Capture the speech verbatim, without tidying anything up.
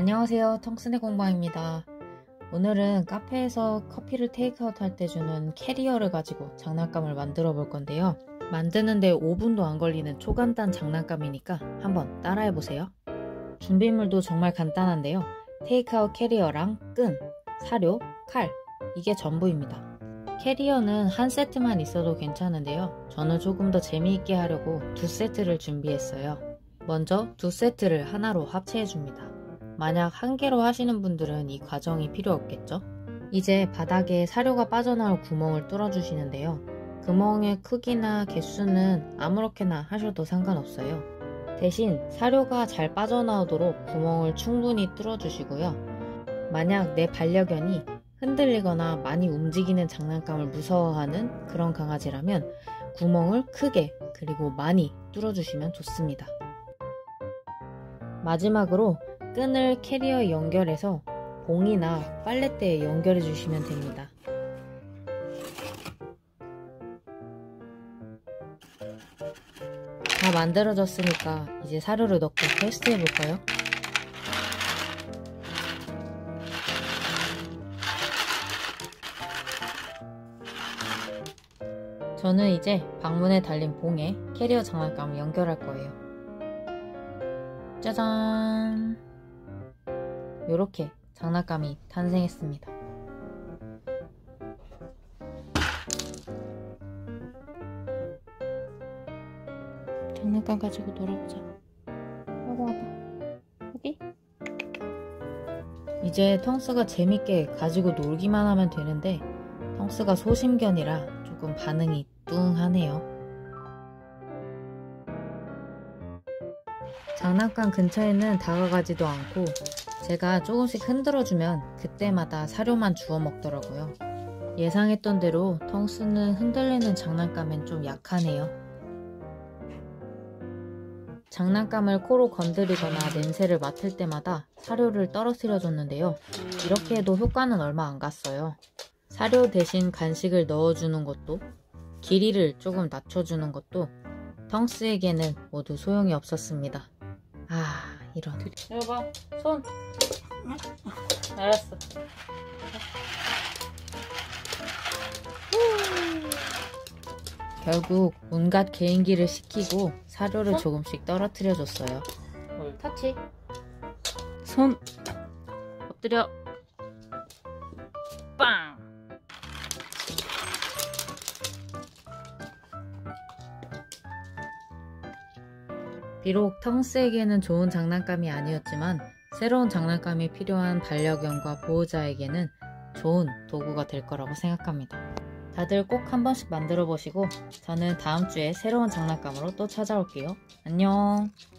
안녕하세요, 텅스네 공방입니다. 오늘은 카페에서 커피를 테이크아웃 할 때 주는 캐리어를 가지고 장난감을 만들어 볼 건데요. 만드는데 오 분도 안 걸리는 초간단 장난감이니까 한번 따라해 보세요. 준비물도 정말 간단한데요. 테이크아웃 캐리어랑 끈, 사료, 칼, 이게 전부입니다. 캐리어는 한 세트만 있어도 괜찮은데요. 저는 조금 더 재미있게 하려고 두 세트를 준비했어요. 먼저 두 세트를 하나로 합체해 줍니다. 만약 한 개로 하시는 분들은 이 과정이 필요 없겠죠? 이제 바닥에 사료가 빠져나올 구멍을 뚫어 주시는데요. 구멍의 크기나 개수는 아무렇게나 하셔도 상관없어요. 대신 사료가 잘 빠져나오도록 구멍을 충분히 뚫어 주시고요. 만약 내 반려견이 흔들리거나 많이 움직이는 장난감을 무서워하는 그런 강아지라면 구멍을 크게 그리고 많이 뚫어 주시면 좋습니다. 마지막으로 끈을 캐리어에 연결해서 봉이나 빨랫대에 연결해 주시면 됩니다. 다 만들어졌으니까 이제 사료를 넣고 테스트 해볼까요? 저는 이제 방문에 달린 봉에 캐리어 장난감을 연결할 거예요. 짜잔! 요렇게 장난감이 탄생했습니다. 장난감 가지고 놀아보자. 와봐 와봐. 여기? 이제 텅스가 재밌게 가지고 놀기만 하면 되는데 텅스가 소심견이라 조금 반응이 뚱하네요. 장난감 근처에는 다가가지도 않고 제가 조금씩 흔들어주면 그때마다 사료만 주워 먹더라고요. 예상했던 대로 텅스는 흔들리는 장난감엔 좀 약하네요. 장난감을 코로 건드리거나 냄새를 맡을 때마다 사료를 떨어뜨려 줬는데요. 이렇게 해도 효과는 얼마 안 갔어요. 사료 대신 간식을 넣어주는 것도 길이를 조금 낮춰주는 것도 텅스에게는 모두 소용이 없었습니다. 아 이런. 이거 봐, 손. 알았어. 결국 온갖 개인기를 시키고 사료를 조금씩 떨어뜨려 줬어요. 터치. 손. 엎드려. 빵. 비록 텅스에게는 좋은 장난감이 아니었지만 새로운 장난감이 필요한 반려견과 보호자에게는 좋은 도구가 될 거라고 생각합니다. 다들 꼭 한 번씩 만들어 보시고 저는 다음 주에 새로운 장난감으로 또 찾아올게요. 안녕.